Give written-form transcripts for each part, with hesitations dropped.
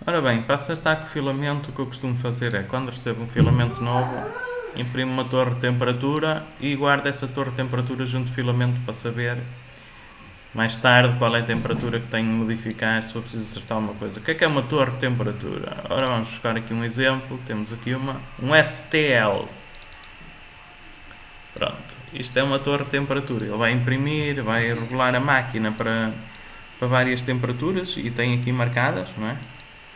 Ora bem, para acertar com o filamento, o que eu costumo fazer é, quando recebo um filamento novo, imprimo uma torre de temperatura e guardo essa torre de temperatura junto do filamento para saber mais tarde qual é a temperatura que tenho de modificar se for preciso acertar alguma coisa. O que é uma torre de temperatura? Ora, vamos buscar aqui um exemplo. Temos aqui um STL. Pronto, isto é uma torre de temperatura. Ele vai imprimir, vai regular a máquina para várias temperaturas e tem aqui marcadas, não é?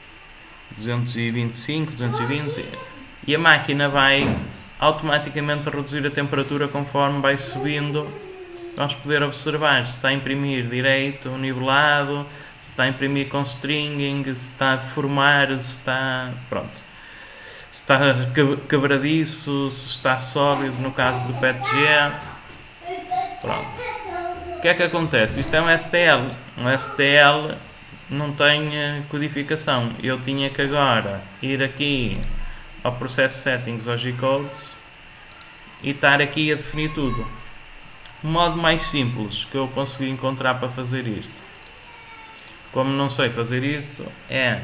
225, 220, e a máquina vai automaticamente reduzir a temperatura conforme vai subindo. Vamos poder observar se está a imprimir direito, nivelado, se está a imprimir com stringing, se está a deformar, se está, pronto, se está quebradiço, se está sólido no caso do PETG. Pronto. O que é que acontece? Isto é um STL. Um STL não tem codificação. Eu tinha que agora ir aqui ao Process Settings, ao G-Codes, e estar aqui a definir tudo. O modo mais simples que eu consegui encontrar para fazer isto, como não sei fazer isso, é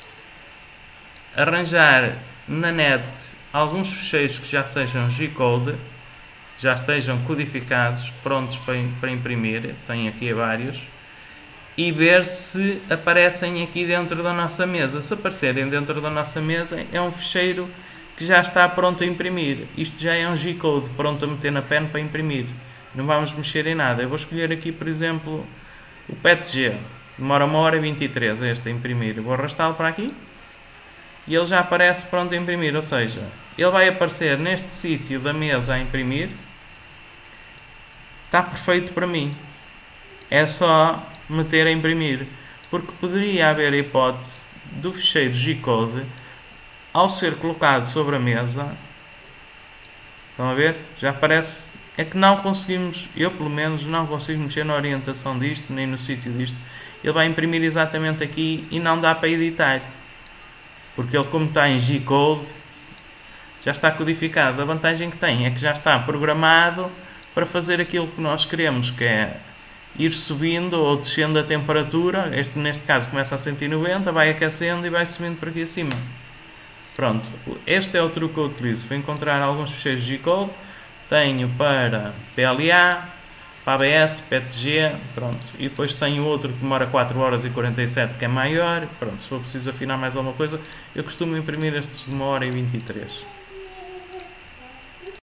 arranjar na net alguns ficheiros que já sejam G-Code, já estejam codificados, prontos para imprimir. Tenho aqui vários. E ver se aparecem aqui dentro da nossa mesa. Se aparecerem dentro da nossa mesa, é um ficheiro que já está pronto a imprimir. Isto já é um G-Code pronto a meter na pen para imprimir. Não vamos mexer em nada. Eu vou escolher aqui, por exemplo, o PETG. Demora 1h23 este a imprimir. Eu vou arrastá-lo para aqui e ele já aparece pronto a imprimir. Ou seja, ele vai aparecer neste sítio da mesa a imprimir. Está perfeito para mim. É só meter a imprimir, porque poderia haver a hipótese do ficheiro G-Code, ao ser colocado sobre a mesa, estão a ver? Já aparece, é que não conseguimos, eu pelo menos não consigo mexer na orientação disto, nem no sítio disto. Ele vai imprimir exatamente aqui e não dá para editar, porque ele, como está em G-Code, já está codificado. A vantagem que tem é que já está programado para fazer aquilo que nós queremos, que é ir subindo ou descendo a temperatura. Neste caso começa a 190, vai aquecendo e vai subindo por aqui acima. Pronto, este é o truque que eu utilizo para encontrar alguns ficheiros G-Code. Tenho para PLA, para ABS, PETG, pronto. E depois tenho outro que demora 4h47, que é maior. Pronto, se for preciso afinar mais alguma coisa, eu costumo imprimir estes de 1h23.